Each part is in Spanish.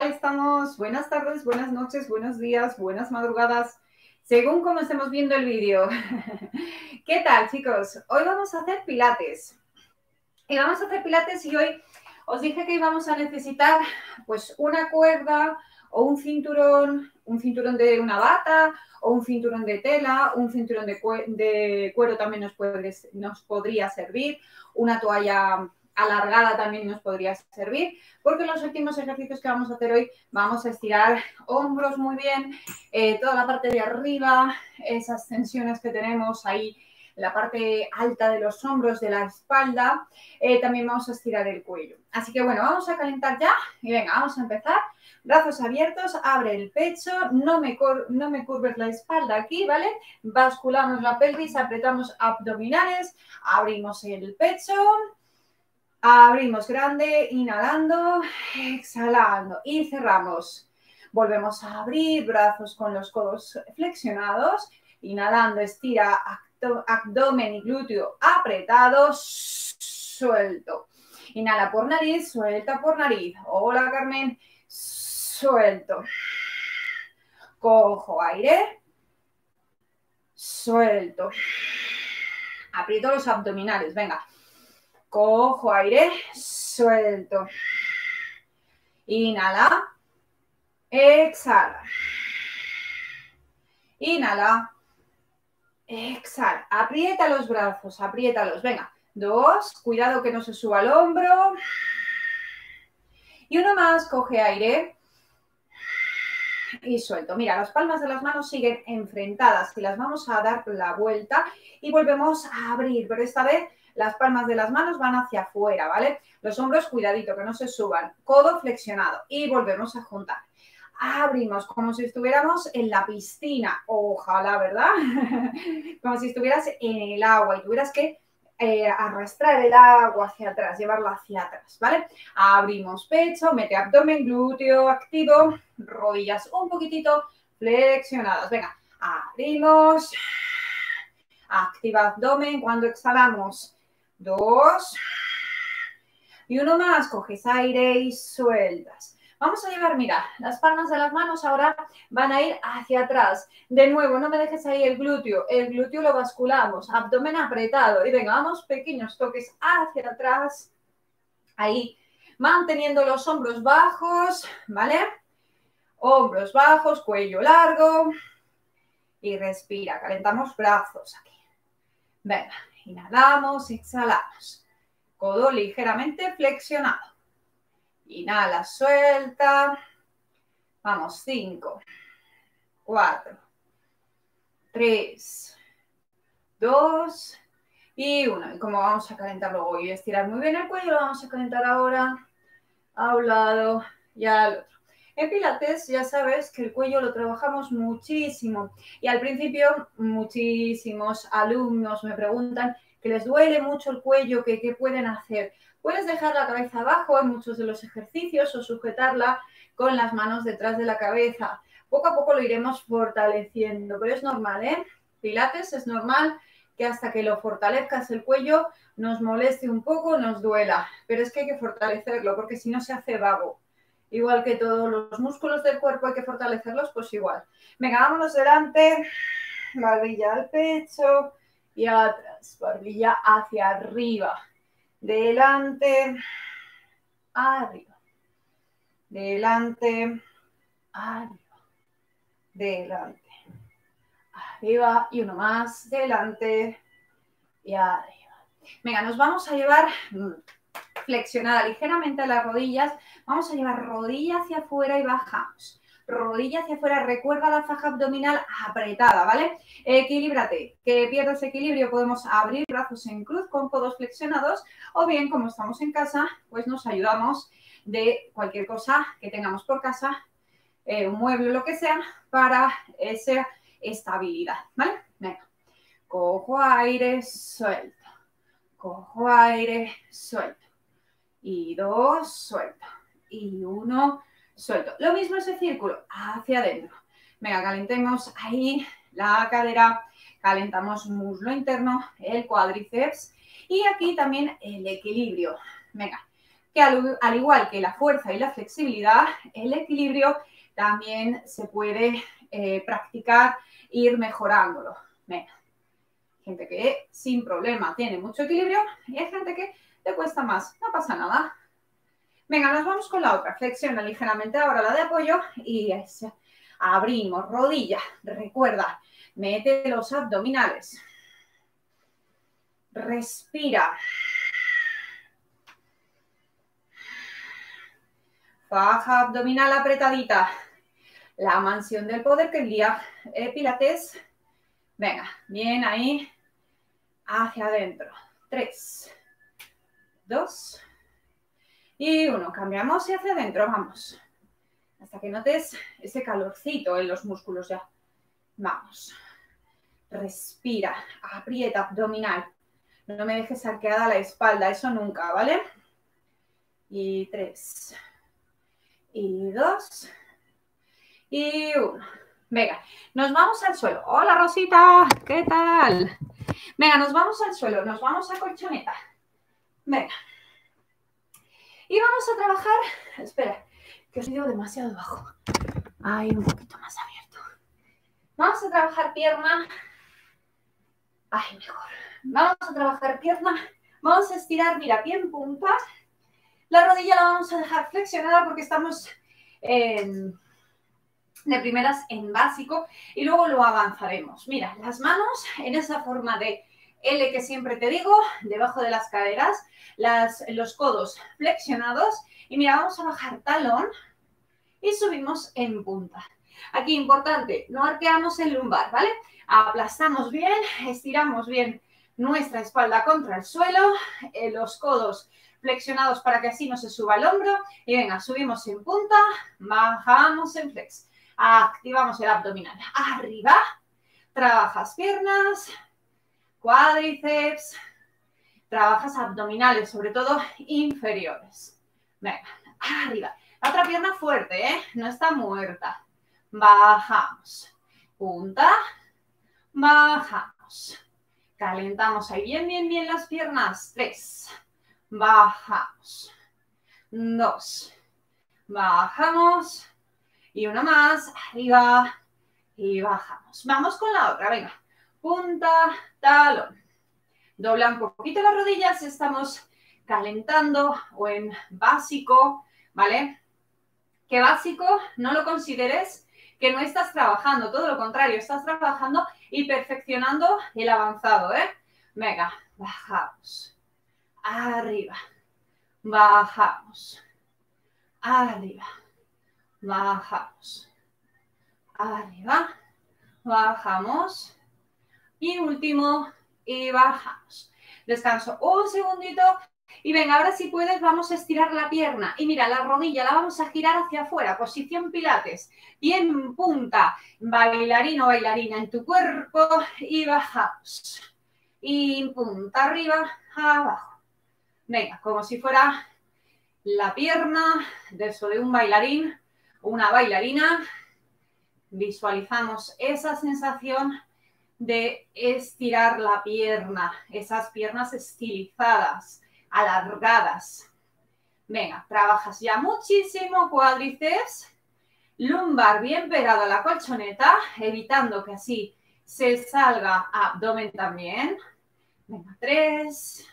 Estamos, buenas tardes, buenas noches, buenos días, buenas madrugadas, según como estemos viendo el vídeo. ¿Qué tal, chicos? Hoy vamos a hacer pilates. Y vamos a hacer pilates y hoy os dije que íbamos a necesitar pues una cuerda o un cinturón de una bata o un cinturón de tela, un cinturón de cuero también nos podría servir, una toalla alargada también nos podría servir, porque los últimos ejercicios que vamos a hacer hoy vamos a estirar hombros muy bien, toda la parte de arriba, esas tensiones que tenemos ahí, la parte alta de los hombros, de la espalda, también vamos a estirar el cuello. Así que bueno, vamos a calentar ya y venga, vamos a empezar. Brazos abiertos, abre el pecho, no me curves la espalda aquí, ¿vale? Basculamos la pelvis, apretamos abdominales, abrimos el pecho, abrimos grande, inhalando, exhalando y cerramos. Volvemos a abrir, brazos con los codos flexionados, inhalando, estira abdomen y glúteo apretados, suelto. Inhala por nariz, suelta por nariz. Hola, Carmen, suelto. Cojo aire, suelto. Aprieto los abdominales, venga. Cojo aire, suelto. Inhala, exhala. Inhala, exhala. Aprieta los brazos, apriétalos, venga. 2, cuidado que no se suba el hombro. Y uno más, coge aire. Y suelto. Mira, las palmas de las manos siguen enfrentadas y las vamos a dar la vuelta y volvemos a abrir, pero esta vez las palmas de las manos van hacia afuera, ¿vale? Los hombros, cuidadito, que no se suban. Codo flexionado y volvemos a juntar. Abrimos como si estuviéramos en la piscina, ojalá, ¿verdad? Como si estuvieras en el agua y tuvieras que arrastrar el agua hacia atrás, llevarla hacia atrás, ¿vale? Abrimos pecho, mete abdomen, glúteo activo, rodillas un poquitito flexionadas. Venga, abrimos, activa abdomen cuando exhalamos. 2 y uno más, coges aire y sueltas. Vamos a llevar, mira, las palmas de las manos ahora van a ir hacia atrás. De nuevo, no me dejes ahí el glúteo lo basculamos, abdomen apretado. Y venga, vamos, pequeños toques hacia atrás. Ahí, manteniendo los hombros bajos, ¿vale? Hombros bajos, cuello largo. Y respira, calentamos brazos aquí. Venga, inhalamos, exhalamos. Codo ligeramente flexionado. Inhala, suelta. Vamos, 5, 4, 3, 2 y 1. Y como vamos a calentar luego y estirar muy bien el cuello, lo vamos a calentar ahora a un lado y al otro. En Pilates ya sabes que el cuello lo trabajamos muchísimo y al principio muchísimos alumnos me preguntan que les duele mucho el cuello, que qué pueden hacer. Puedes dejar la cabeza abajo en muchos de los ejercicios o sujetarla con las manos detrás de la cabeza. Poco a poco lo iremos fortaleciendo, pero es normal, ¿eh? Pilates es normal que hasta que lo fortalezcas el cuello nos moleste un poco, nos duela, pero es que hay que fortalecerlo porque si no se hace vago. Igual que todos los músculos del cuerpo hay que fortalecerlos, pues igual. Venga, vámonos delante, barbilla al pecho y atrás, barbilla hacia arriba. Delante, arriba. Delante, arriba. Delante, arriba y uno más, delante y arriba. Venga, nos vamos a llevar flexionada ligeramente las rodillas, vamos a llevar rodilla hacia afuera y bajamos. Rodilla hacia afuera, recuerda la faja abdominal apretada, ¿vale? Equilíbrate, que pierdas equilibrio, podemos abrir brazos en cruz con codos flexionados o bien, como estamos en casa, pues nos ayudamos de cualquier cosa que tengamos por casa, un mueble, lo que sea, para esa estabilidad, ¿vale? Venga, cojo aire, suelto. Cojo aire, suelto. Y 2, suelto. Y 1, suelto. Lo mismo ese círculo, hacia adentro. Venga, calentemos ahí la cadera, calentamos muslo interno, el cuádriceps y aquí también el equilibrio. Venga, que al igual que la fuerza y la flexibilidad, el equilibrio también se puede practicar, ir mejorándolo. Venga. Gente que sin problema tiene mucho equilibrio y hay gente que le cuesta más. No pasa nada. Venga, nos vamos con la otra. Flexiona ligeramente ahora la de apoyo y abrimos rodilla. Recuerda, mete los abdominales. Respira. Faja abdominal apretadita. La mansión del poder que diría Pilates. Venga, bien ahí. Hacia adentro. 3, 2 y 1. Cambiamos y hacia adentro. Vamos. Hasta que notes ese calorcito en los músculos ya. Vamos. Respira. Aprieta abdominal. No me dejes arqueada la espalda. Eso nunca, ¿vale? Y 3. Y 2. Y 1. Venga, nos vamos al suelo. Hola, Rosita. ¿Qué tal? Venga, nos vamos al suelo. Nos vamos a colchoneta. Venga. Y vamos a trabajar. Espera, que os digo demasiado bajo. Ahí un poquito más abierto. Vamos a trabajar pierna. Ay, mejor. Vamos a trabajar pierna. Vamos a estirar, mira, pie en punta. La rodilla la vamos a dejar flexionada porque estamos de primeras en básico y luego lo avanzaremos. Mira, las manos en esa forma de L que siempre te digo, debajo de las caderas, los codos flexionados y mira, vamos a bajar talón y subimos en punta. Aquí importante, no arqueamos el lumbar, ¿vale? Aplastamos bien, estiramos bien nuestra espalda contra el suelo, los codos flexionados para que así no se suba el hombro y venga, subimos en punta, bajamos en flex. Activamos el abdominal. Arriba. Trabajas piernas, cuádriceps. Trabajas abdominales, sobre todo inferiores. Venga, arriba. La otra pierna fuerte, ¿eh? No está muerta. Bajamos. Punta. Bajamos. Calentamos ahí bien, bien, bien las piernas. 3. Bajamos. 2. Bajamos. Y una más, arriba y bajamos. Vamos con la otra, venga. Punta, talón. Dobla un poquito las rodillas, estamos calentando o en básico, ¿vale? Que básico no lo consideres que no estás trabajando, todo lo contrario, estás trabajando y perfeccionando el avanzado, ¿eh? Venga, bajamos. Arriba. Bajamos. Arriba. Bajamos. Arriba. Bajamos. Y último. Y bajamos. Descanso un segundito. Y venga, ahora si puedes vamos a estirar la pierna. Y mira, la rodilla la vamos a girar hacia afuera. Posición pilates. Bien punta. Bailarín o bailarina en tu cuerpo. Y bajamos. Y punta arriba, abajo. Venga, como si fuera la pierna de eso de un bailarín. Una bailarina, visualizamos esa sensación de estirar la pierna, esas piernas estilizadas, alargadas. Venga, trabajas ya muchísimo cuádriceps, lumbar bien pegado a la colchoneta, evitando que así se salga abdomen también. Venga, 3,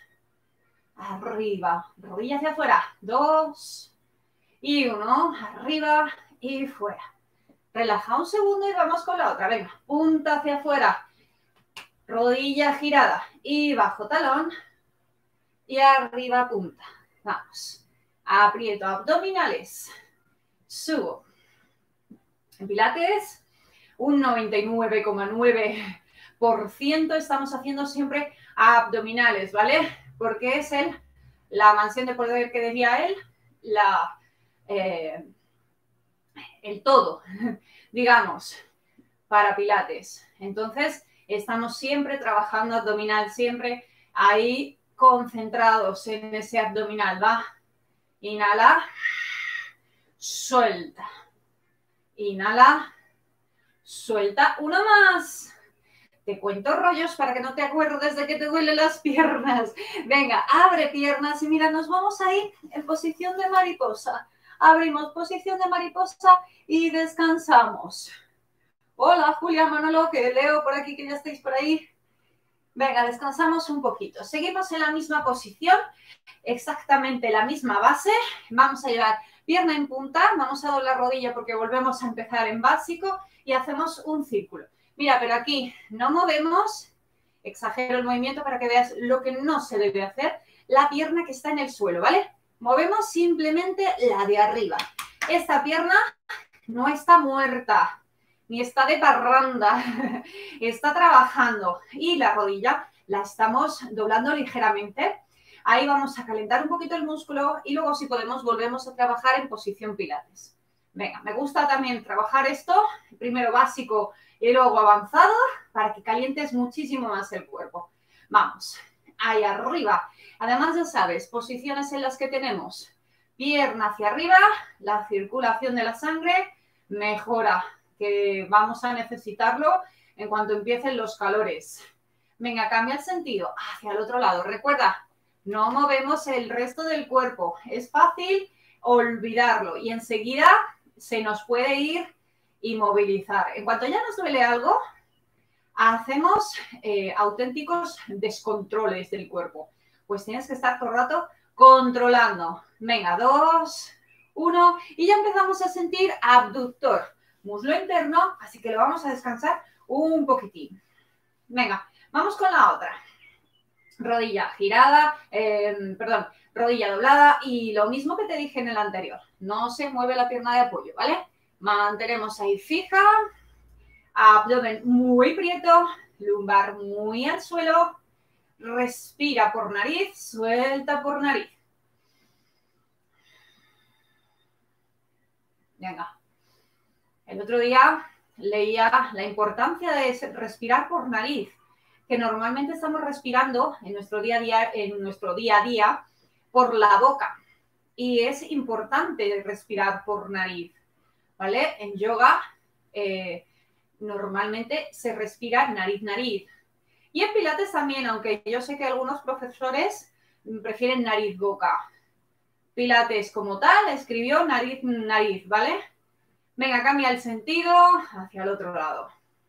arriba, rodilla hacia afuera, 2, y 1, arriba y fuera. Relaja un segundo y vamos con la otra. Venga, punta hacia afuera, rodilla girada y bajo talón y arriba punta. Vamos. Aprieto abdominales. Subo. En pilates, un 99,9% estamos haciendo siempre abdominales, ¿vale? Porque es la mansión de poder que decía él, el todo, digamos, para pilates. Entonces, estamos siempre trabajando abdominal, siempre ahí concentrados en ese abdominal. Va, inhala, suelta, inhala, suelta. Una más. Te cuento rollos para que no te acuerdes de que te duelen las piernas. Venga, abre piernas y mira, nos vamos a ir en posición de mariposa. Abrimos posición de mariposa y descansamos. Hola, Julia, Manolo, que leo por aquí, que ya estáis por ahí. Venga, descansamos un poquito. Seguimos en la misma posición, exactamente la misma base. Vamos a llevar pierna en punta, vamos a doblar rodilla porque volvemos a empezar en básico y hacemos un círculo. Mira, pero aquí no movemos, exagero el movimiento para que veas lo que no se debe hacer, la pierna que está en el suelo, ¿vale? Movemos simplemente la de arriba. Esta pierna no está muerta, ni está de parranda, está trabajando. Y la rodilla la estamos doblando ligeramente. Ahí vamos a calentar un poquito el músculo y luego, si podemos, volvemos a trabajar en posición pilates. Venga, me gusta también trabajar esto, primero básico y luego avanzado, para que calientes muchísimo más el cuerpo. Vamos, ahí arriba. Además, ya sabes, posiciones en las que tenemos pierna hacia arriba, la circulación de la sangre mejora, que vamos a necesitarlo en cuanto empiecen los calores. Venga, cambia el sentido hacia el otro lado. Recuerda, no movemos el resto del cuerpo. Es fácil olvidarlo y enseguida se nos puede ir y movilizar. En cuanto ya nos duele algo, hacemos auténticos descontroles del cuerpo. Pues tienes que estar todo el rato controlando. Venga, 2, 1 y ya empezamos a sentir abductor, muslo interno, así que lo vamos a descansar un poquitín. Venga, vamos con la otra. Rodilla girada, rodilla doblada y lo mismo que te dije en el anterior. No se mueve la pierna de apoyo, ¿vale? Mantenemos ahí fija, abdomen muy prieto, lumbar muy al suelo, respira por nariz, suelta por nariz. Venga. El otro día leía la importancia de respirar por nariz, que normalmente estamos respirando en nuestro día a día por la boca. Y es importante respirar por nariz, ¿vale? En yoga normalmente se respira nariz-nariz. Y en pilates también, aunque yo sé que algunos profesores prefieren nariz-boca. Pilates como tal escribió nariz-nariz, ¿vale? Venga, cambia el sentido hacia el otro lado.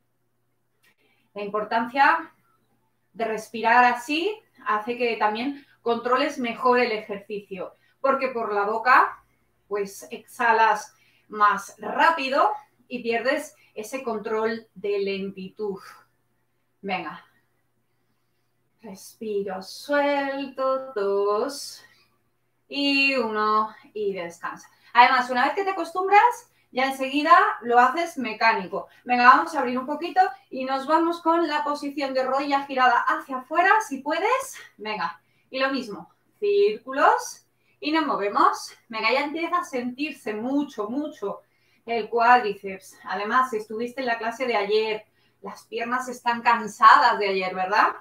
La importancia de respirar así hace que también controles mejor el ejercicio, porque por la boca pues exhalas más rápido y pierdes ese control de lentitud. Venga. Respiro, suelto, 2 y 1 y descansa. Además, una vez que te acostumbras, ya enseguida lo haces mecánico. Venga, vamos a abrir un poquito y nos vamos con la posición de rodilla girada hacia afuera, si puedes. Venga, y lo mismo, círculos y nos movemos. Venga, ya empieza a sentirse mucho, mucho el cuádriceps. Además, si estuviste en la clase de ayer, las piernas están cansadas de ayer, ¿verdad?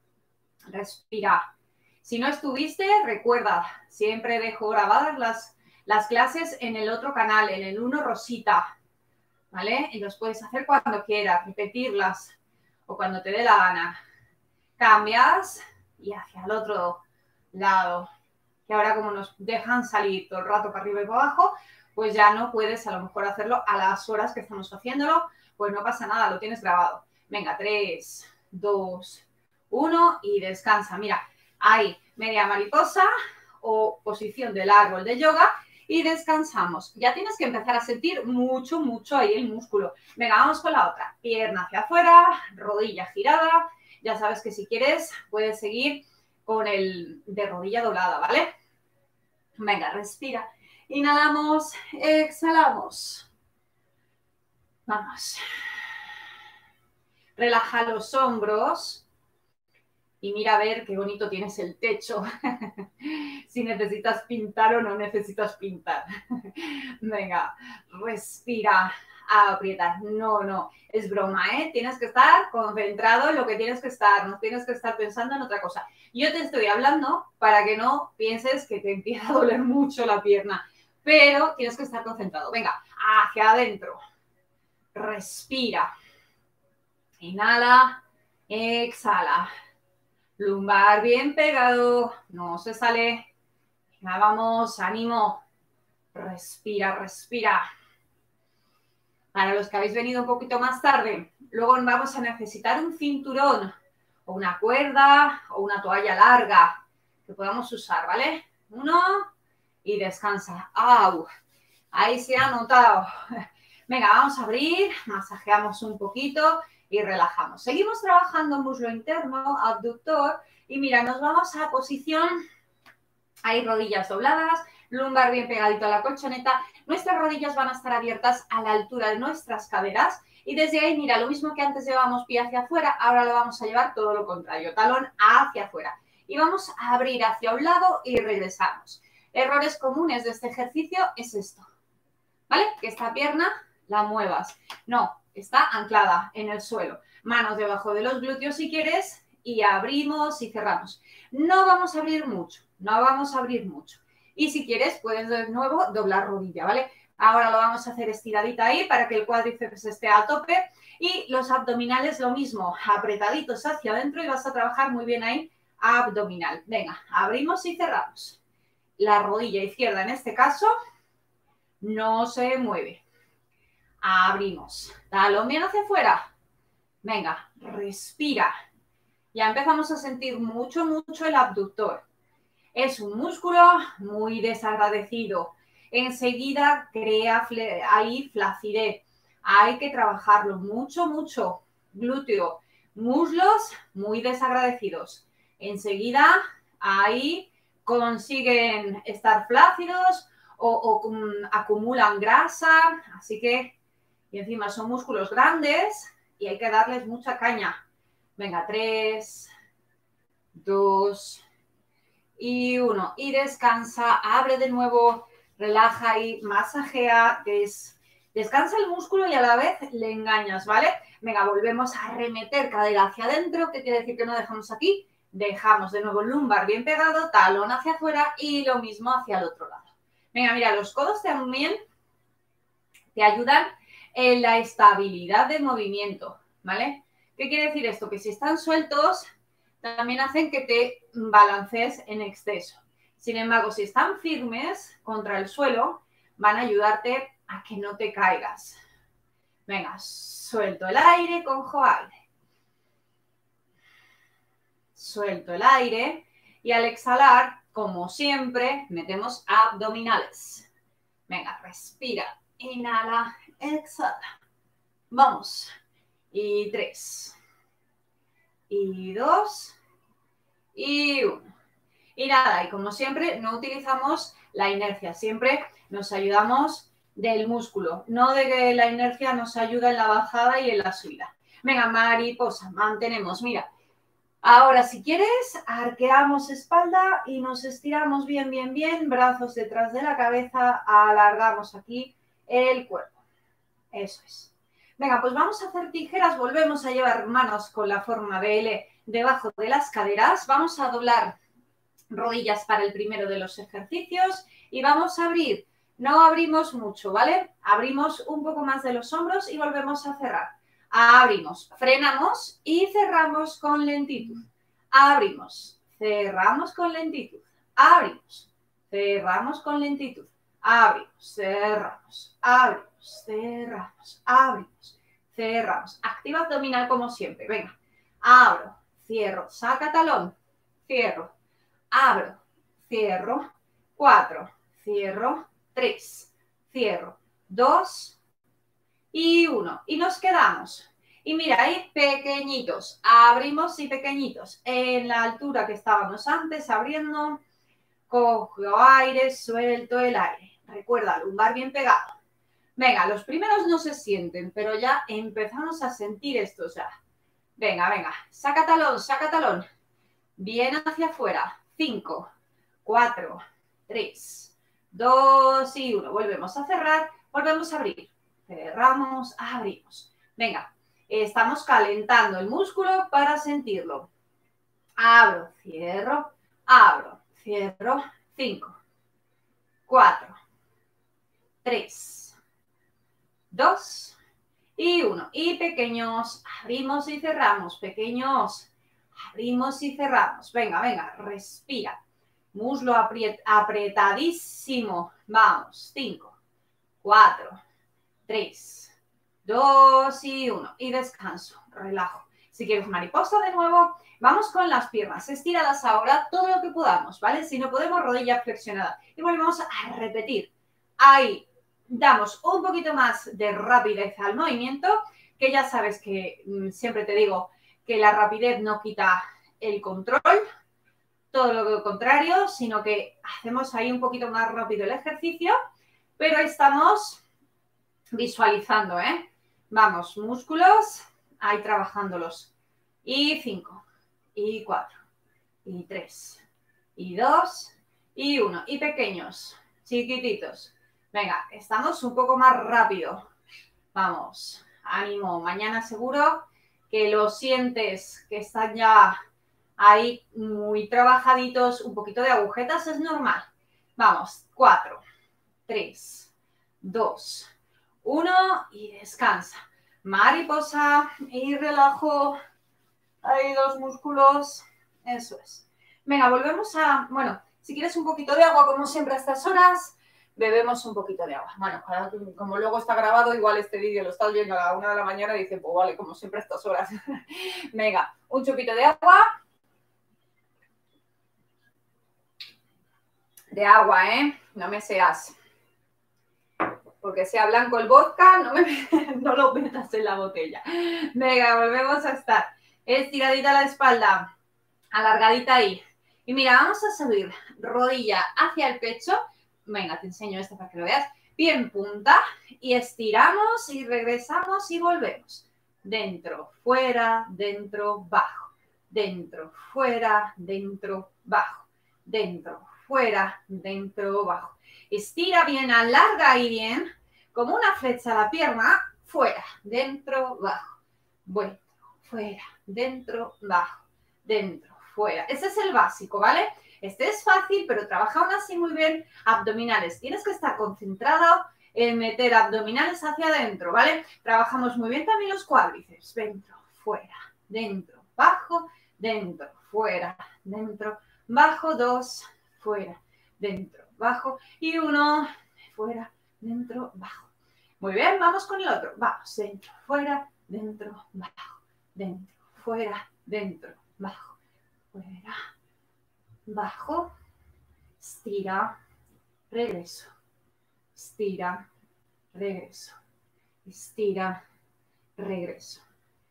Respira. Si no estuviste, recuerda, siempre dejo grabadas las clases en el otro canal, en el 1 Rosita, ¿vale? Y los puedes hacer cuando quieras, repetirlas o cuando te dé la gana. Cambias y hacia el otro lado. Que ahora como nos dejan salir todo el rato para arriba y para abajo, pues ya no puedes a lo mejor hacerlo a las horas que estamos haciéndolo, pues no pasa nada, lo tienes grabado. Venga, 3, 2, 1 y descansa. Mira, hay media mariposa o posición del árbol de yoga y descansamos. Ya tienes que empezar a sentir mucho, mucho ahí el músculo. Venga, vamos con la otra. Pierna hacia afuera, rodilla girada. Ya sabes que si quieres puedes seguir con el de rodilla doblada, ¿vale? Venga, respira. Inhalamos, exhalamos. Vamos. Relaja los hombros. Y mira a ver qué bonito tienes el techo. Si necesitas pintar o no necesitas pintar. Venga, respira, aprieta. No, es broma, ¿eh? Tienes que estar concentrado en lo que tienes que estar. No tienes que estar pensando en otra cosa. Yo te estoy hablando para que no pienses que te empieza a doler mucho la pierna. Pero tienes que estar concentrado. Venga, hacia adentro. Respira. Inhala. Exhala. Lumbar bien pegado. No se sale. Venga, vamos, ánimo. Respira, respira. Para los que habéis venido un poquito más tarde, luego vamos a necesitar un cinturón o una cuerda o una toalla larga que podamos usar, ¿vale? 1 y descansa. ¡Au! Ahí se ha notado. Venga, vamos a abrir, masajeamos un poquito y relajamos. Seguimos trabajando muslo interno, abductor y mira, nos vamos a posición, hay rodillas dobladas, lumbar bien pegadito a la colchoneta. Nuestras rodillas van a estar abiertas a la altura de nuestras caderas y desde ahí, mira, lo mismo que antes llevábamos pie hacia afuera, ahora lo vamos a llevar todo lo contrario, talón hacia afuera. Y vamos a abrir hacia un lado y regresamos. Errores comunes de este ejercicio es esto, ¿vale? Que esta pierna la muevas. No, está anclada en el suelo. Manos debajo de los glúteos si quieres y abrimos y cerramos. No vamos a abrir mucho, no vamos a abrir mucho. Y si quieres, puedes de nuevo doblar rodilla, ¿vale? Ahora lo vamos a hacer estiradita ahí para que el cuádriceps esté a tope. Y los abdominales lo mismo, apretaditos hacia adentro y vas a trabajar muy bien ahí, abdominal. Venga, abrimos y cerramos. La rodilla izquierda en este caso no se mueve. Abrimos. Talón bien hacia afuera. Venga, respira. Ya empezamos a sentir mucho, mucho el abductor. Es un músculo muy desagradecido. Enseguida crea ahí flacidez. Hay que trabajarlo mucho, mucho. Glúteo, muslos muy desagradecidos. Enseguida ahí consiguen estar flácidos o acumulan grasa. Así que, y encima son músculos grandes y hay que darles mucha caña. Venga, 3, 2 y 1. Y descansa, abre de nuevo, relaja y masajea, descansa el músculo y a la vez le engañas, ¿vale? Venga, volvemos a remeter cadera hacia adentro, que quiere decir que no dejamos aquí. Dejamos de nuevo el lumbar bien pegado, talón hacia afuera y lo mismo hacia el otro lado. Venga, mira, los codos también te ayudan en la estabilidad de movimiento, ¿vale? ¿Qué quiere decir esto? Que si están sueltos, también hacen que te balancees en exceso. Sin embargo, si están firmes contra el suelo, van a ayudarte a que no te caigas. Venga, suelto el aire, cojo aire. Suelto el aire y al exhalar, como siempre, metemos abdominales. Venga, respira. Inhala, exhala. Vamos. Y 3. Y 2. Y 1. Y nada, y como siempre, no utilizamos la inercia. Siempre nos ayudamos del músculo. No de que la inercia nos ayuda en la bajada y en la subida. Venga, mariposa, mantenemos. Mira, ahora si quieres, arqueamos espalda y nos estiramos bien, bien, bien. Brazos detrás de la cabeza, alargamos aquí el cuerpo. Eso es. Venga, pues vamos a hacer tijeras. Volvemos a llevar manos con la forma de L debajo de las caderas. Vamos a doblar rodillas para el primero de los ejercicios y vamos a abrir. No abrimos mucho, ¿vale? Abrimos un poco más de los hombros y volvemos a cerrar. Abrimos, frenamos y cerramos con lentitud. Abrimos, cerramos con lentitud. Abrimos, cerramos con lentitud. Abrimos, cerramos, abrimos, cerramos, abrimos, cerramos. Activa abdominal como siempre. Venga, abro, cierro, saca talón, cierro, abro, cierro, 4, cierro, 3, cierro, 2 y 1. Y nos quedamos. Y mira, ahí pequeñitos, abrimos y pequeñitos. En la altura que estábamos antes, abriendo, cojo aire, suelto el aire. Recuerda, lumbar bien pegado. Venga, los primeros no se sienten, pero ya empezamos a sentir esto ya. Venga, venga, saca talón. Bien hacia afuera. 5, 4, 3, 2 y 1. Volvemos a cerrar, volvemos a abrir. Cerramos, abrimos. Venga, estamos calentando el músculo para sentirlo. Abro, cierro, 5, 4, 3, 2 y 1. Y pequeños, abrimos y cerramos, pequeños, abrimos y cerramos. Venga, venga, respira. Muslo apretadísimo. Vamos, 5, 4, 3, 2 y 1. Y descanso, relajo. Si quieres mariposa de nuevo, vamos con las piernas. Estíralas ahora todo lo que podamos, ¿vale? Si no podemos, rodilla flexionada. Y volvemos a repetir. Ahí damos un poquito más de rapidez al movimiento, que ya sabes que siempre te digo que la rapidez no quita el control, todo lo contrario, sino que hacemos ahí un poquito más rápido el ejercicio, pero estamos visualizando, ¿eh? Vamos, músculos, ahí trabajándolos. Y 5, y 4, y 3, y 2, y 1. Y pequeños, chiquititos. Venga, estamos un poco más rápido. Vamos, ánimo. Mañana seguro que lo sientes, que están ya ahí muy trabajaditos. Un poquito de agujetas es normal. Vamos, 4, 3, 2, 1 y descansa. Mariposa y relajo. Ahí los músculos. Eso es. Venga, volvemos a... Bueno, si quieres un poquito de agua, como siempre a estas horas, bebemos un poquito de agua. Bueno, como luego está grabado, igual este vídeo lo estás viendo a la 1 de la mañana y dices, pues vale, como siempre a estas horas. Venga, un chupito de agua. De agua, ¿eh? No me seas. Porque sea blanco el vodka, no lo metas en la botella. Venga, volvemos a estar. Estiradita la espalda. Alargadita ahí. Y mira, vamos a subir rodilla hacia el pecho. Venga, te enseño esto para que lo veas. Pie en punta. Y estiramos y regresamos y volvemos. Dentro, fuera, dentro, bajo. Dentro, fuera, dentro, bajo. Dentro, fuera, dentro, bajo. Estira bien, alarga ahí bien. Como una flecha la pierna. Fuera, dentro, bajo. Dentro, fuera, dentro, bajo. Dentro, fuera. Ese es el básico, ¿vale? Este es fácil, pero trabaja aún así muy bien abdominales. Tienes que estar concentrado en meter abdominales hacia adentro, ¿vale? Trabajamos muy bien también los cuádriceps. Dentro, fuera, dentro, bajo, dentro, fuera, dentro, bajo, 2, fuera, dentro, bajo y 1, fuera, dentro, bajo. Muy bien, vamos con el otro. Vamos, dentro, fuera, dentro, bajo, dentro, fuera, dentro, bajo, fuera, bajo, estira, regreso, estira, regreso, estira, regreso.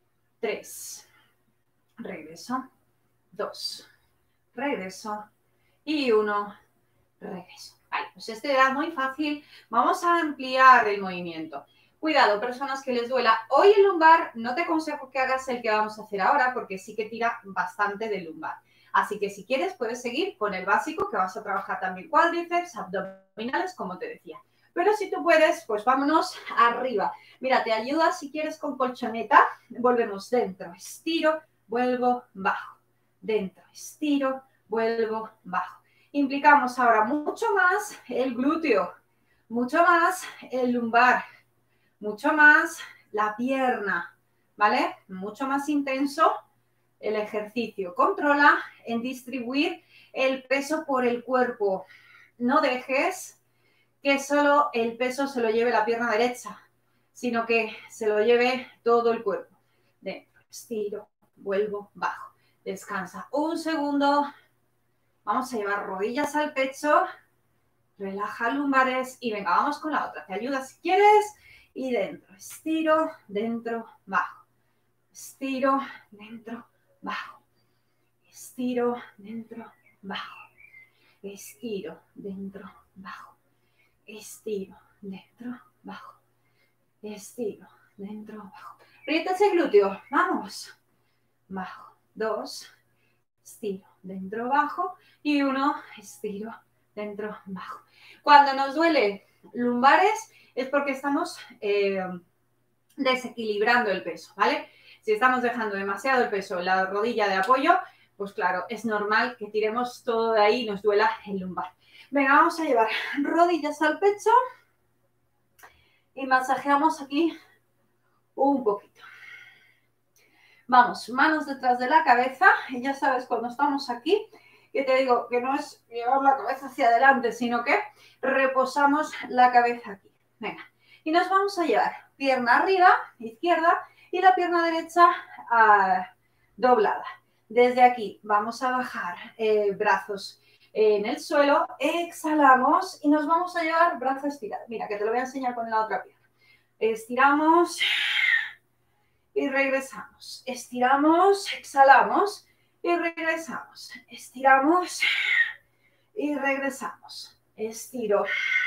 3, regreso, 2, regreso y 1, regreso. Vale, pues este era muy fácil. Vamos a ampliar el movimiento. Cuidado, personas que les duela hoy el lumbar, no te aconsejo que hagas el que vamos a hacer ahora porque sí que tira bastante del lumbar. Así que si quieres puedes seguir con el básico que vas a trabajar también cuádriceps, abdominales, como te decía. Pero si tú puedes, pues vámonos arriba. Mira, te ayuda si quieres con colchoneta. Volvemos dentro, estiro, vuelvo, bajo. Dentro, estiro, vuelvo, bajo. Implicamos ahora mucho más el glúteo, mucho más el lumbar, mucho más la pierna, ¿vale? Mucho más intenso el ejercicio. Controla en distribuir el peso por el cuerpo. No dejes que solo el peso se lo lleve la pierna derecha, sino que se lo lleve todo el cuerpo. Dentro, estiro, vuelvo, bajo. Descansa un segundo. Vamos a llevar rodillas al pecho. Relaja lumbares y venga, vamos con la otra. Te ayuda si quieres. Y dentro, estiro, dentro, bajo. Estiro, dentro, bajo. Estiro, dentro, bajo. Estiro, dentro, bajo. Estiro, dentro, bajo. Estiro, dentro, bajo. Aprieta ese glúteo. Vamos. Bajo. 2. Estiro, dentro, bajo. Y 1. Estiro, dentro, bajo. Cuando nos duele lumbares es porque estamos desequilibrando el peso, ¿vale? Si estamos dejando demasiado el peso en la rodilla de apoyo, pues claro, es normal que tiremos todo de ahí y nos duela el lumbar. Venga, vamos a llevar rodillas al pecho y masajeamos aquí un poquito. Vamos, manos detrás de la cabeza. Y ya sabes, cuando estamos aquí, que te digo que no es llevar la cabeza hacia adelante, sino que reposamos la cabeza aquí. Venga. Y nos vamos a llevar pierna arriba, izquierda, y la pierna derecha doblada. Desde aquí vamos a bajar brazos en el suelo, exhalamos y nos vamos a llevar brazo estirado. Mira, que te lo voy a enseñar con la otra pierna. Estiramos y regresamos. Estiramos, exhalamos y regresamos. Estiramos y regresamos. Estiro.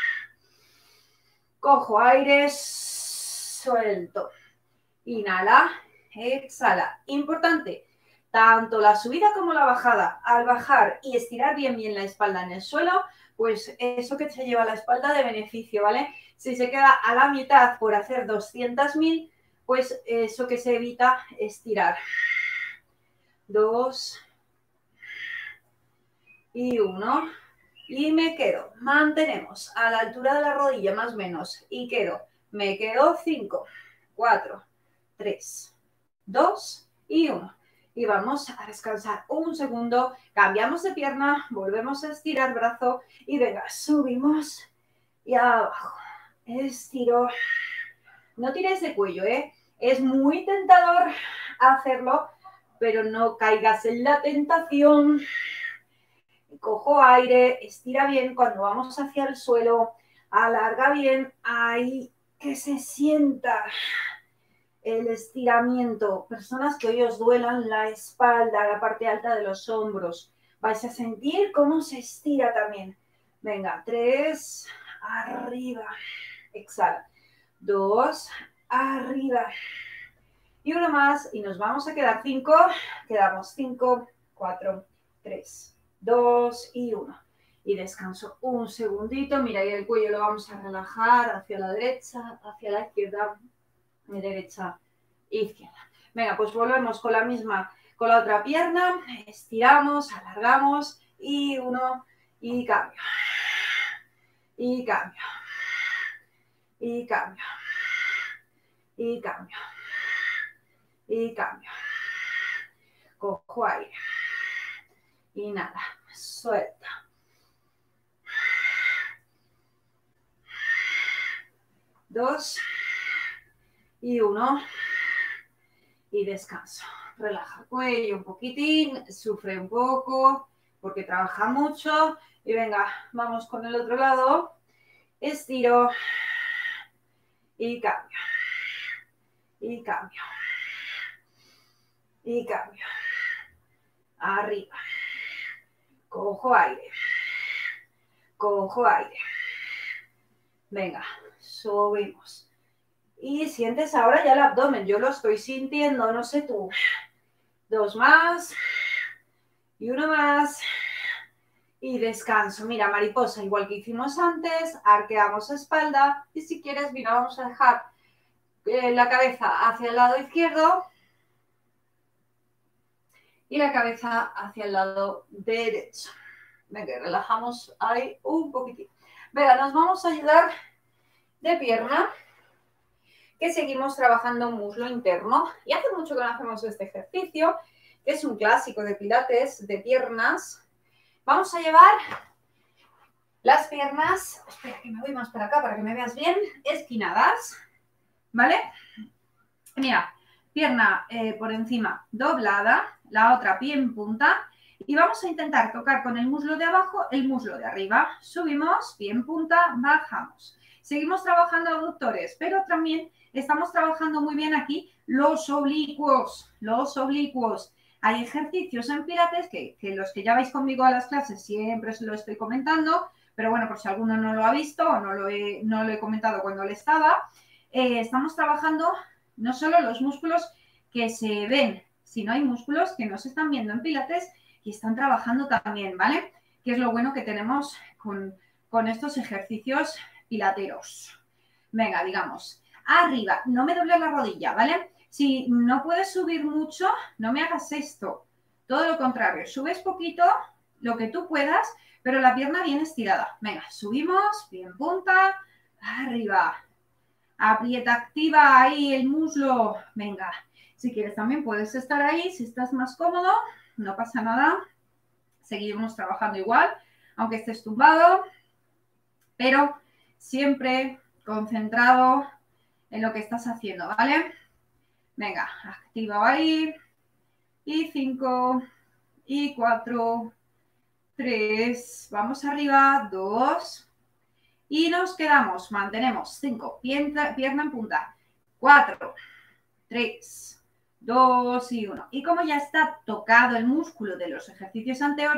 Cojo aire, suelto. Inhala, exhala. Importante, tanto la subida como la bajada. Al bajar y estirar bien la espalda en el suelo, pues eso que te lleva la espalda de beneficio, ¿vale? Si se queda a la mitad por hacer 200.000, pues eso que se evita estirar. 2 y 1. Y me quedo. Mantenemos a la altura de la rodilla más o menos. Y quedo. Me quedo 5, 4, 3, 2 y 1. Y vamos a descansar un segundo. Cambiamos de pierna. Volvemos a estirar brazo. Y venga, subimos. Y abajo. Estiro. No tires de cuello, ¿eh? Es muy tentador hacerlo, pero no caigas en la tentación. Cojo aire, estira bien cuando vamos hacia el suelo, alarga bien, ahí que se sienta el estiramiento. Personas que hoy os duelan la espalda, la parte alta de los hombros, vais a sentir cómo se estira también. Venga, 3, arriba, exhala, 2, arriba, y 1 más, y nos vamos a quedar 5, quedamos 5, 4, 3, 2 y 1. Y descanso un segundito. Mira, y el cuello lo vamos a relajar hacia la derecha, hacia la izquierda, derecha, izquierda. Venga, pues volvemos con la misma, con la otra pierna. Estiramos, alargamos y 1 y cambio. Y cambio. Y cambio. Y cambio. Y cambio. Cojo aire. Inhala, suelta. 2 y 1 y descanso. Relaja el cuello un poquitín, sufre un poco porque trabaja mucho. Y venga, vamos con el otro lado. Estiro y cambio. Y cambio. Y cambio. Arriba. Cojo aire. Cojo aire. Venga, subimos. Y sientes ahora ya el abdomen. Yo lo estoy sintiendo, no sé tú. 2 más. Y 1 más. Y descanso. Mira, mariposa, igual que hicimos antes. Arqueamos espalda. Y si quieres, mira, vamos a dejar la cabeza hacia el lado izquierdo. Y la cabeza hacia el lado derecho. Venga, relajamos ahí un poquitito. Venga, nos vamos a ayudar de pierna, que seguimos trabajando muslo interno. Y hace mucho que no hacemos este ejercicio, que es un clásico de pilates de piernas. Vamos a llevar las piernas, espera que me voy más para acá para que me veas bien, esquinadas, ¿vale? Mira, pierna por encima doblada, la otra pie en punta, y vamos a intentar tocar con el muslo de abajo el muslo de arriba. Subimos, pie en punta, bajamos. Seguimos trabajando abductores, pero también estamos trabajando muy bien aquí los oblicuos, los oblicuos. Hay ejercicios en pilates que los que ya vais conmigo a las clases siempre os lo estoy comentando, pero bueno, por si alguno no lo ha visto o no lo he comentado cuando le estaba, estamos trabajando no solo los músculos que se ven, sino hay músculos que no se están viendo en pilates y están trabajando también, ¿vale? Que es lo bueno que tenemos con estos ejercicios pilateros. Venga, digamos, arriba, no me doble la rodilla, ¿vale? Si no puedes subir mucho, no me hagas esto. Todo lo contrario, subes poquito, lo que tú puedas, pero la pierna bien estirada. Venga, subimos, bien punta, arriba, Aprieta, activa ahí el muslo. Venga, si quieres también puedes estar ahí, si estás más cómodo, no pasa nada. Seguimos trabajando igual, aunque estés tumbado, pero siempre concentrado en lo que estás haciendo, ¿vale? Venga, activa ahí. Y 5, y 4, 3, vamos arriba, 2, y nos quedamos, mantenemos 5, pierna en punta, 4, 3, 2 y 1. Y como ya está tocado el músculo de los ejercicios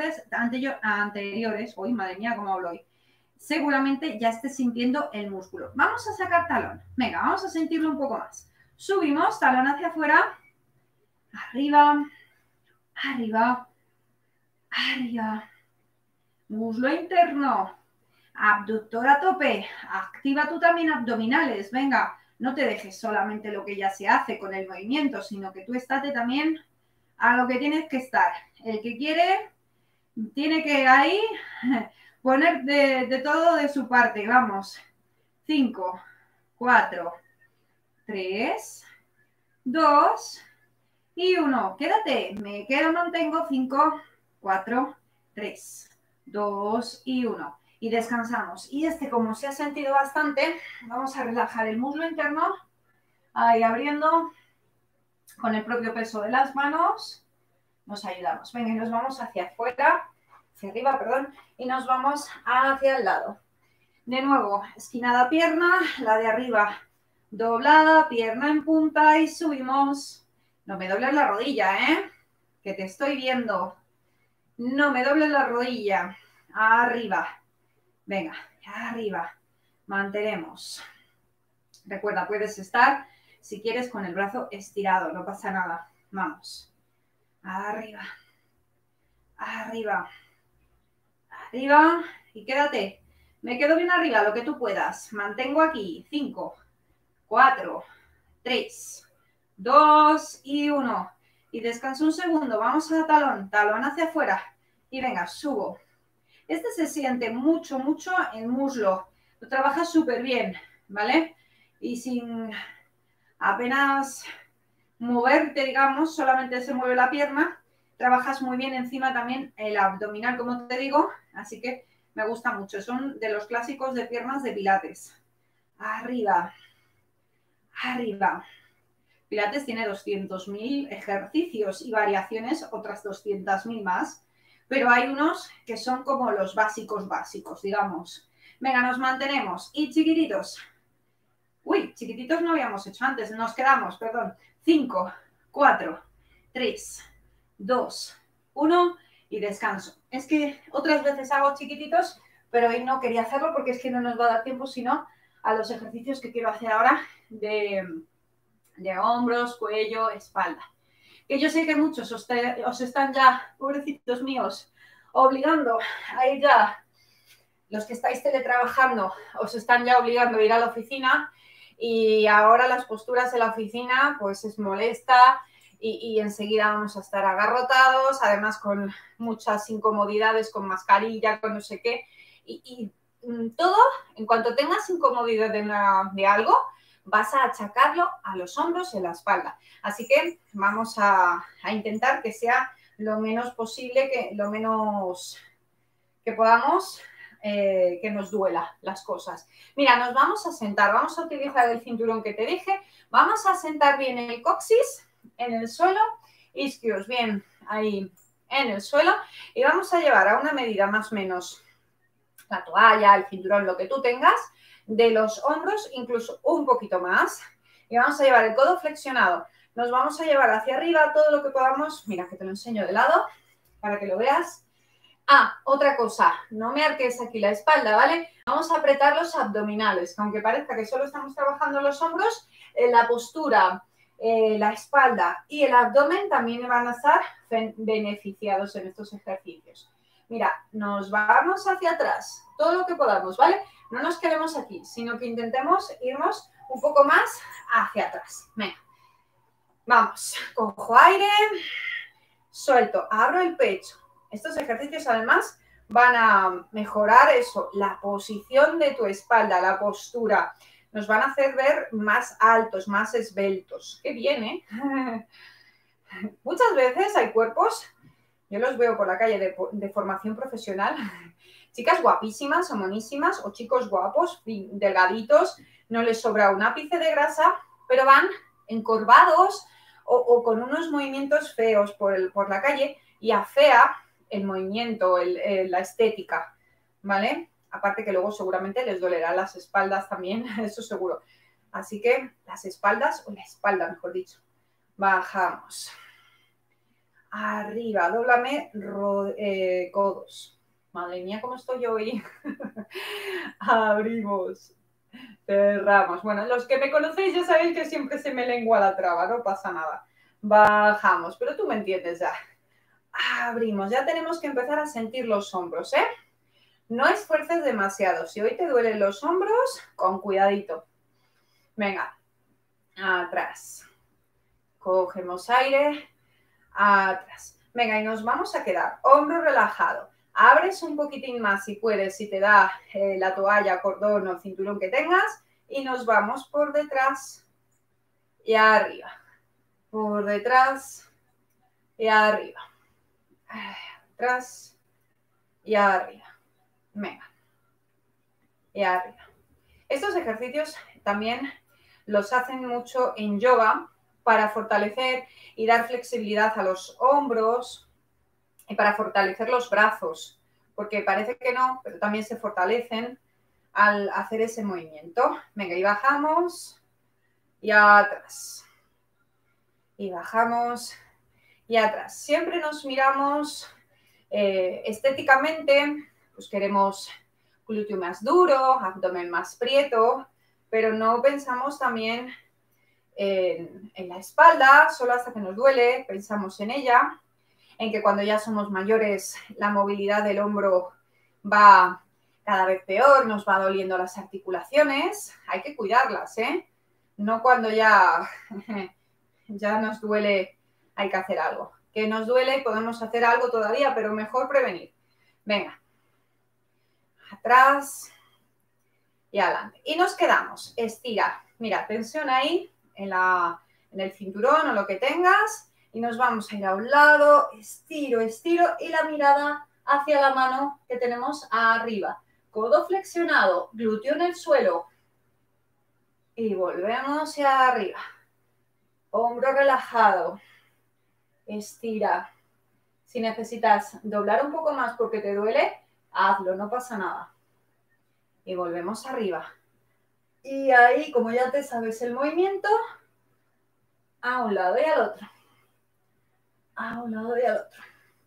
anteriores, hoy, madre mía, cómo hablo hoy, seguramente ya estés sintiendo el músculo. Vamos a sacar talón. Venga, vamos a sentirlo un poco más. Subimos, talón hacia afuera, arriba, arriba, arriba. Muslo interno, abductor a tope, activa tú también abdominales, venga, no te dejes solamente lo que ya se hace con el movimiento, sino que tú estate también a lo que tienes que estar. El que quiere, tiene que ahí poner de todo de su parte, vamos. 5, 4, 3, 2 y 1. Quédate, me quedo, mantengo, 5, 4, 3. 2 y 1. Y descansamos. Y como se ha sentido bastante, vamos a relajar el muslo interno. Ahí abriendo. Con el propio peso de las manos. Nos ayudamos. Venga, y nos vamos hacia afuera. Hacia arriba, perdón. Y nos vamos hacia el lado. De nuevo, esquinada pierna. La de arriba doblada. Pierna en punta. Y subimos. No me dobles la rodilla, ¿eh? Que te estoy viendo. No me dobles la rodilla. Arriba. Venga, arriba. Mantenemos. Recuerda, puedes estar, si quieres, con el brazo estirado. No pasa nada. Vamos. Arriba. Arriba. Arriba. Y quédate. Me quedo bien arriba, lo que tú puedas. Mantengo aquí. 5, 4, 3, 2 y 1. Y descanso un segundo. Vamos a talón. Talón hacia afuera. Y venga, subo. Se siente mucho, mucho el muslo. Lo trabajas súper bien, ¿vale? Y sin apenas moverte, digamos, solamente se mueve la pierna. Trabajas muy bien encima también el abdominal, como te digo. Así que me gusta mucho. Son de los clásicos de piernas de Pilates. Arriba. Arriba. Pilates tiene 200.000 ejercicios y variaciones, otras 200.000 más. Pero hay unos que son como los básicos, digamos. Venga, nos mantenemos. Y chiquititos. Uy, chiquititos no habíamos hecho antes. Nos quedamos, perdón. 5, 4, 3, 2, 1 y descanso. Es que otras veces hago chiquititos, pero hoy no quería hacerlo porque es que no nos va a dar tiempo, sino a los ejercicios que quiero hacer ahora de hombros, cuello, espalda. Que yo sé que muchos os están ya, pobrecitos míos, obligando a ir ya, los que estáis teletrabajando, os están ya obligando a ir a la oficina y ahora las posturas en la oficina pues es molesta y enseguida vamos a estar agarrotados, además con muchas incomodidades, con mascarilla, con no sé qué, y todo, en cuanto tengas incomodidad de algo, vas a achacarlo a los hombros y a la espalda. Así que vamos a intentar que sea lo menos posible, lo menos que podamos, que nos duela las cosas. Mira, nos vamos a sentar, vamos a utilizar el cinturón que te dije, vamos a sentar bien el coxis en el suelo, isquios bien ahí en el suelo y vamos a llevar a una medida más o menos la toalla, el cinturón, lo que tú tengas, de los hombros, incluso un poquito más. Y vamos a llevar el codo flexionado. Nos vamos a llevar hacia arriba todo lo que podamos. Mira, que te lo enseño de lado para que lo veas. Ah, otra cosa, no me arques aquí la espalda, ¿vale? Vamos a apretar los abdominales, que aunque parezca que solo estamos trabajando los hombros, la postura, la espalda y el abdomen también van a estar beneficiados en estos ejercicios. Mira, nos vamos hacia atrás, todo lo que podamos, ¿vale? No nos quedemos aquí, sino que intentemos irnos un poco más hacia atrás. Venga, vamos, cojo aire, suelto, abro el pecho. Estos ejercicios además van a mejorar eso, la posición de tu espalda, la postura. nos van a hacer ver más altos, más esbeltos. ¡Qué bien, eh! Muchas veces hay cuerpos, yo los veo por la calle de formación profesional, chicas guapísimas o monísimas, o chicos guapos, delgaditos, no les sobra un ápice de grasa, pero van encorvados o con unos movimientos feos por la calle y afea el movimiento, la estética, ¿vale? Aparte que luego seguramente les dolerá las espaldas también, eso seguro. Así que las espaldas, o la espalda mejor dicho, bajamos. Arriba, dóblame codos. Madre mía, ¿cómo estoy hoy? Abrimos. Cerramos. Bueno, los que me conocéis ya sabéis que siempre se me lengua la traba, no pasa nada. Bajamos, pero tú me entiendes ya. Abrimos. Ya tenemos que empezar a sentir los hombros, ¿eh? No esfuerces demasiado. Si hoy te duelen los hombros, con cuidadito. Venga. Atrás. Cogemos aire. Atrás. Venga, y nos vamos a quedar. Hombro relajado. Abres un poquitín más si puedes, si te da la toalla, cordón o cinturón que tengas. Y nos vamos por detrás y arriba. Por detrás y arriba. Atrás y arriba. Venga. Y arriba. Estos ejercicios también los hacen mucho en yoga para fortalecer y dar flexibilidad a los hombros y para fortalecer los brazos, porque parece que no, pero también se fortalecen al hacer ese movimiento. Venga, y bajamos y atrás. Y bajamos y atrás. Siempre nos miramos estéticamente, pues queremos glúteo más duro, abdomen más prieto, pero no pensamos también en la espalda, solo hasta que nos duele, pensamos en ella, en que cuando ya somos mayores la movilidad del hombro va cada vez peor, nos va doliendo las articulaciones, hay que cuidarlas, ¿eh? No cuando ya, ya nos duele, hay que hacer algo. Que nos duele, podemos hacer algo todavía, pero mejor prevenir. Venga, atrás y adelante. Y nos quedamos, estira. Mira, tensión ahí en el cinturón o lo que tengas. Y nos vamos a ir a un lado, estiro, estiro y la mirada hacia la mano que tenemos arriba. Codo flexionado, glúteo en el suelo. Y volvemos hacia arriba. Hombro relajado. Estira. Si necesitas doblar un poco más porque te duele, hazlo, no pasa nada. Y volvemos arriba. Y ahí, como ya te sabes el movimiento, a un lado y al otro. A un lado y al otro.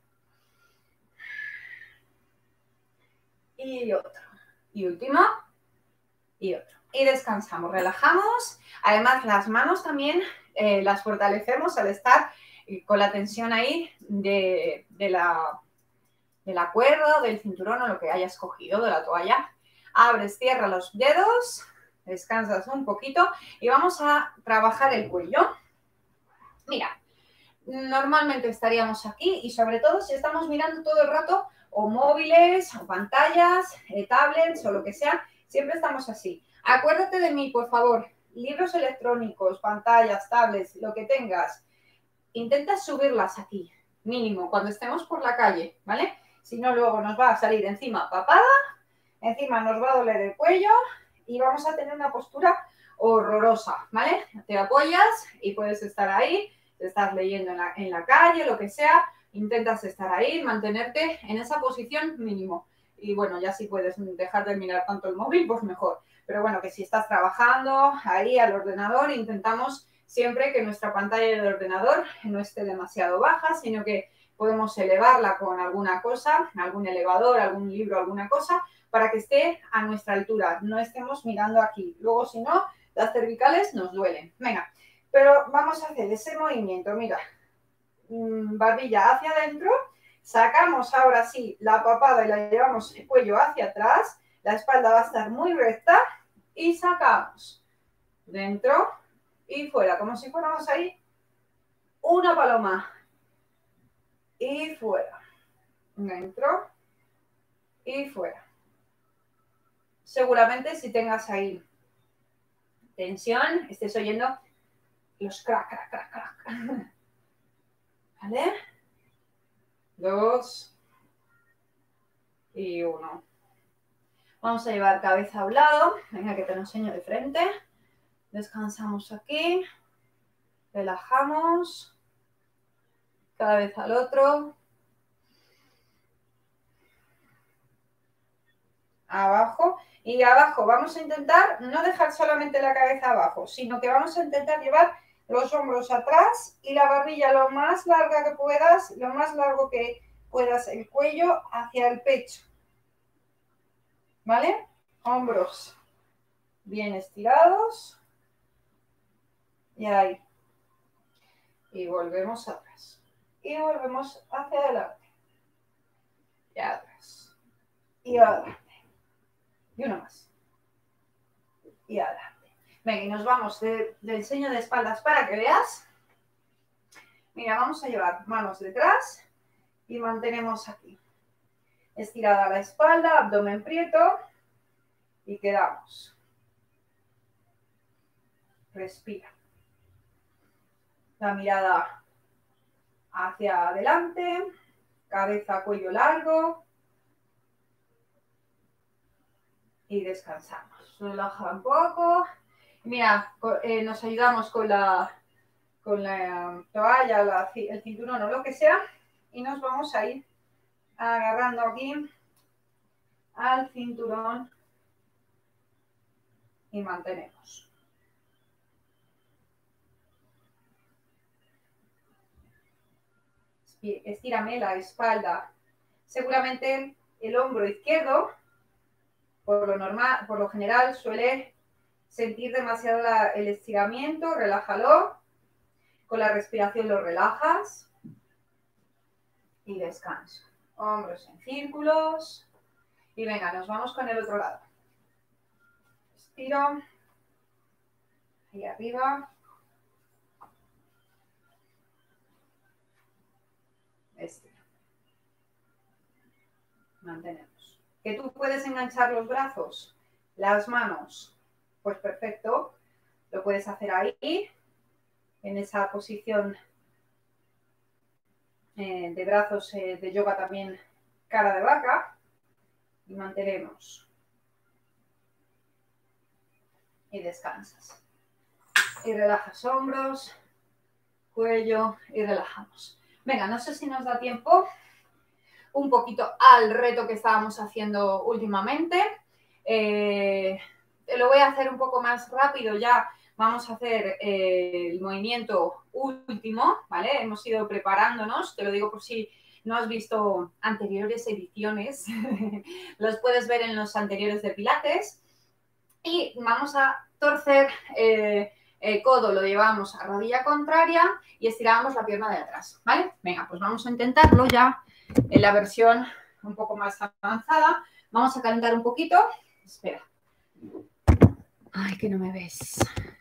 Y otro. Y último. Y otro. Y descansamos, relajamos. Además, las manos también las fortalecemos al estar con la tensión ahí de la cuerda, del cinturón o lo que hayas cogido, de la toalla. Abres, cierra los dedos, descansas un poquito y vamos a trabajar el cuello. Mira, normalmente estaríamos aquí y sobre todo si estamos mirando todo el rato o móviles o pantallas, tablets o lo que sea, siempre estamos así. Acuérdate de mí, por favor, libros electrónicos, pantallas, tablets, lo que tengas, intenta subirlas aquí, mínimo, cuando estemos por la calle, ¿vale? Si no, luego nos va a salir encima papada, encima nos va a doler el cuello y vamos a tener una postura horrorosa, ¿vale? Te apoyas y puedes estar ahí, te estás leyendo en la calle, lo que sea, intentas estar ahí, mantenerte en esa posición mínimo. Y bueno, ya si puedes dejar de mirar tanto el móvil, pues mejor. Pero bueno, que si estás trabajando ahí al ordenador, intentamos siempre que nuestra pantalla del ordenador no esté demasiado baja, sino que podemos elevarla con alguna cosa, algún elevador, algún libro, alguna cosa, para que esté a nuestra altura, no estemos mirando aquí. Luego, si no, las cervicales nos duelen. Venga, pero vamos a hacer ese movimiento, mira, barbilla hacia adentro, sacamos ahora sí la papada y la llevamos el cuello hacia atrás, la espalda va a estar muy recta y sacamos dentro y fuera, como si fuéramos ahí una paloma y fuera, dentro y fuera. Seguramente si tengas ahí tensión, estés oyendo los crack, crack, crack, crack. ¿Vale? 2 y 1. Vamos a llevar cabeza a un lado. Venga, que te lo enseño de frente. Descansamos aquí. Relajamos. Cabeza al otro. Abajo. Y abajo vamos a intentar no dejar solamente la cabeza abajo, sino que vamos a intentar llevar los hombros atrás y la barbilla lo más larga que puedas, lo más largo que puedas, el cuello hacia el pecho. ¿Vale? Hombros bien estirados. Y ahí. Y volvemos atrás. Y volvemos hacia adelante. Y atrás. Y adelante. Y uno más. Y adelante. Venga, y nos vamos del diseño de espaldas para que veas. Mira, vamos a llevar manos detrás y mantenemos aquí. Estirada la espalda, abdomen prieto y quedamos. Respira. La mirada hacia adelante, cabeza, cuello largo y descansamos. Relaja un poco. Mira, nos ayudamos con la toalla, el cinturón o lo que sea y nos vamos a ir agarrando aquí al cinturón y mantenemos. Estírame la espalda. Seguramente el hombro izquierdo, por lo general, suele sentir demasiado el estiramiento. Relájalo. Con la respiración lo relajas. Y descanso. Hombros en círculos. Y venga, nos vamos con el otro lado. Estiro. Ahí arriba. Estiro. Mantenemos. ¿Que tú puedes enganchar los brazos? Las manos. Pues perfecto. Lo puedes hacer ahí. En esa posición de brazos de yoga también, cara de vaca. Y mantenemos. Y descansas. Y relajas hombros, cuello y relajamos. Venga, no sé si nos da tiempo un poquito al reto que estábamos haciendo últimamente. Lo voy a hacer un poco más rápido ya. Vamos a hacer el movimiento último, ¿vale? Hemos ido preparándonos, te lo digo por si no has visto anteriores ediciones, los puedes ver en los anteriores de Pilates. Y vamos a torcer el codo, lo llevamos a rodilla contraria y estiramos la pierna de atrás, ¿vale? Venga, pues vamos a intentarlo ya en la versión un poco más avanzada. Vamos a calentar un poquito. Espera. Ay, que no me ves.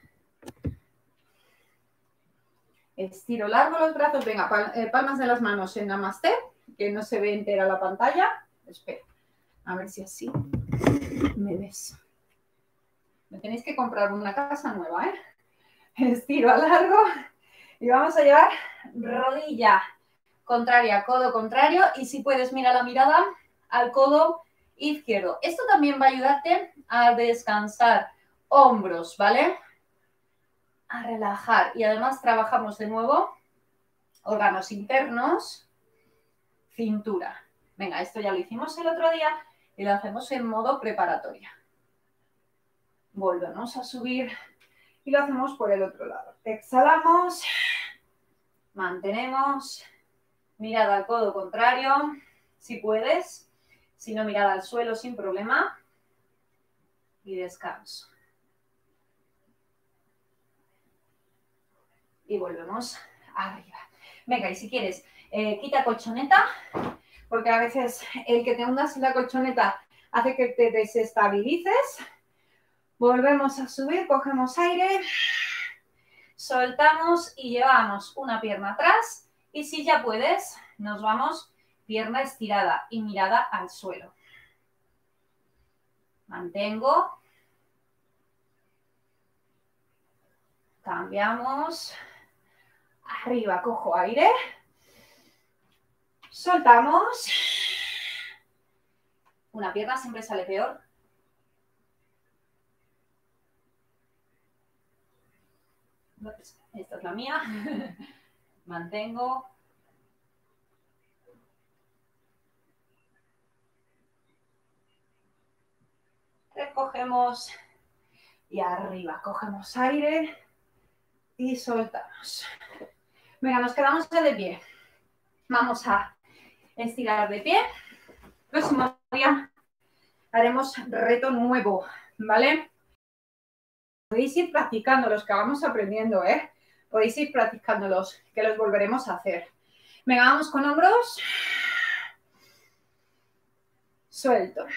Estiro largo los brazos. Venga, palmas de las manos en Namaste, que no se ve entera la pantalla. Espera, a ver si así me ves. Me tenéis que comprar una casa nueva, ¿eh? Estiro a largo y vamos a llevar rodilla contraria, codo contrario y si puedes, mira la mirada al codo izquierdo. Esto también va a ayudarte a descansar hombros, ¿vale? A relajar y además trabajamos de nuevo órganos internos, cintura. Venga, esto ya lo hicimos el otro día y lo hacemos en modo preparatoria. Volvemos a subir y lo hacemos por el otro lado. Exhalamos, mantenemos, mirada al codo contrario, si puedes, si no, mirada al suelo sin problema y descanso. Y volvemos arriba. Venga, y si quieres, quita colchoneta, porque a veces el que te hundas en la colchoneta hace que te desestabilices. Volvemos a subir, cogemos aire, soltamos y llevamos una pierna atrás. Y si ya puedes, nos vamos pierna estirada y mirada al suelo. Mantengo. Cambiamos. Arriba, cojo aire. Soltamos. Una pierna siempre sale peor. Esta es la mía. Mantengo. Recogemos. Y arriba, cogemos aire. Y soltamos. Venga, nos quedamos de pie. Vamos a estirar de pie. Próximo día haremos reto nuevo, ¿vale? Podéis ir practicando los que vamos aprendiendo, ¿eh? Podéis ir practicándolos, que los volveremos a hacer. Venga, vamos con hombros. Suelto.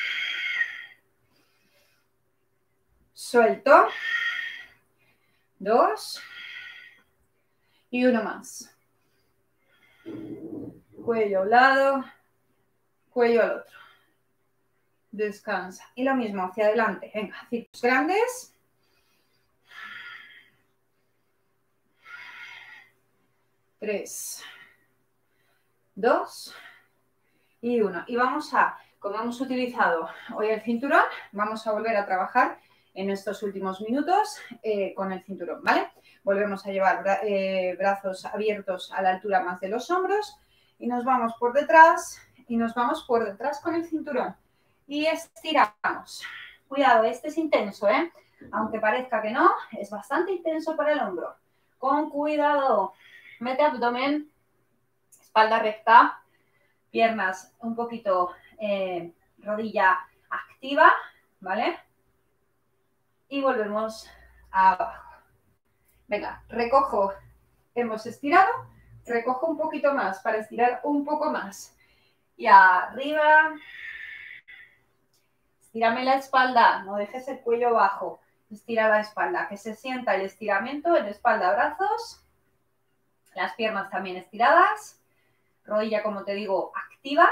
Suelto. 2. Y uno más. Cuello a un lado, cuello al otro. Descansa. Y lo mismo, hacia adelante. Venga, círculos grandes. 3, 2 y 1. Y vamos a, como hemos utilizado hoy el cinturón, vamos a volver a trabajar en estos últimos minutos con el cinturón, ¿vale? Volvemos a llevar brazos abiertos a la altura más de los hombros y nos vamos por detrás y nos vamos por detrás con el cinturón. Y estiramos. Cuidado, este es intenso, ¿eh? Aunque parezca que no, es bastante intenso para el hombro. Con cuidado. Mete abdomen, espalda recta, piernas un poquito, rodilla activa, ¿vale? Y volvemos abajo. Venga, recojo, hemos estirado, recojo un poquito más para estirar un poco más. Y arriba, estírame la espalda, no dejes el cuello bajo, estira la espalda, que se sienta el estiramiento en espalda, brazos, las piernas también estiradas, rodilla, como te digo, activa.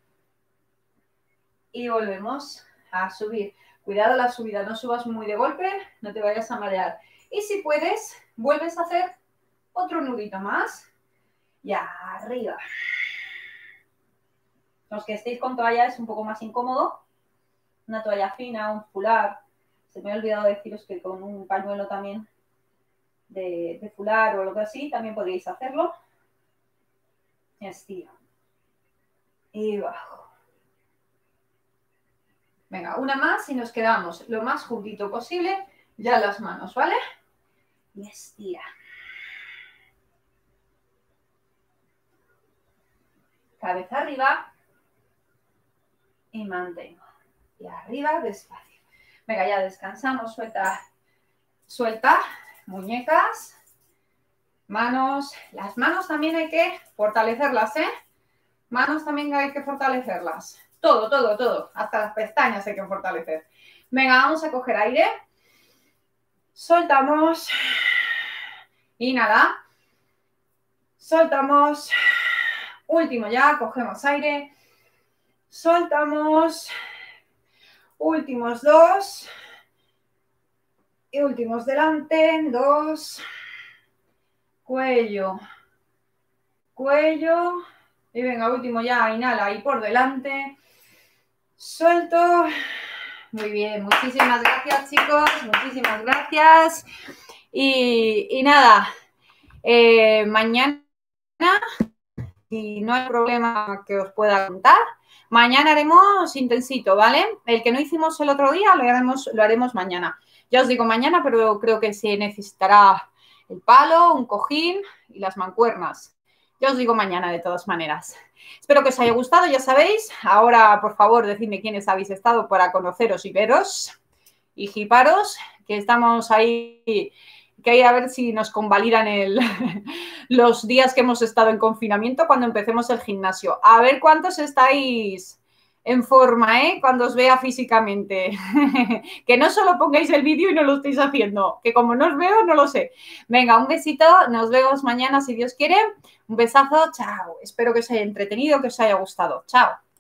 Y volvemos a subir. Cuidado la subida, no subas muy de golpe, no te vayas a marear. Y si puedes, vuelves a hacer otro nudito más. Y arriba. Los que estéis con toalla es un poco más incómodo. Una toalla fina, un fular. Se me ha olvidado deciros que con un pañuelo también de fular o algo así, también podéis hacerlo. Estiro. Y bajo. Venga, una más y nos quedamos lo más juntito posible. Ya las manos, ¿vale? Y estira. Cabeza arriba. Y mantengo. Y arriba, despacio. Venga, ya descansamos. Suelta. Suelta. Muñecas. Manos. Las manos también hay que fortalecerlas, ¿eh? Manos también hay que fortalecerlas. Todo, todo, todo. Hasta las pestañas hay que fortalecer. Venga, vamos a coger aire. Soltamos. Inhala. Soltamos. Último ya, cogemos aire. Soltamos. Últimos 2. Y últimos delante. 2. Cuello. Cuello. Y venga, último ya, inhala ahí por delante. Suelto. Muy bien, muchísimas gracias, chicos. Muchísimas gracias. Y nada, mañana, si no hay problema que os pueda contar, mañana haremos intensito, ¿vale? El que no hicimos el otro día lo haremos mañana. Ya os digo mañana, pero creo que se necesitará el palo, un cojín y las mancuernas. Ya os digo mañana de todas maneras. Espero que os haya gustado, ya sabéis. Ahora, por favor, decidme quiénes habéis estado para conoceros y veros y hiparos, que estamos ahí, que hay a ver si nos convalidan los días que hemos estado en confinamiento cuando empecemos el gimnasio. A ver cuántos estáis en forma, ¿eh? Cuando os vea físicamente. Que no solo pongáis el vídeo y no lo estéis haciendo, que como no os veo, no lo sé. Venga, un besito, nos vemos mañana si Dios quiere. Un besazo, chao. Espero que os haya entretenido, que os haya gustado. Chao.